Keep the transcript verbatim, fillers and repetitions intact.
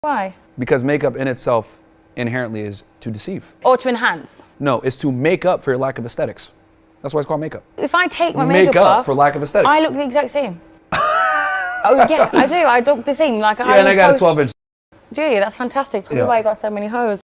Why? Because makeup in itself inherently is to deceive. Or to enhance? No, it's to make up for your lack of aesthetics. That's why it's called makeup. If I take my make makeup up off, for lack of aesthetics. I look the exact same. Oh yeah, I do. I look the same. Like yeah, I and I got post... a twelve inch. Do you? That's fantastic. Probably yeah. why I got so many hoes.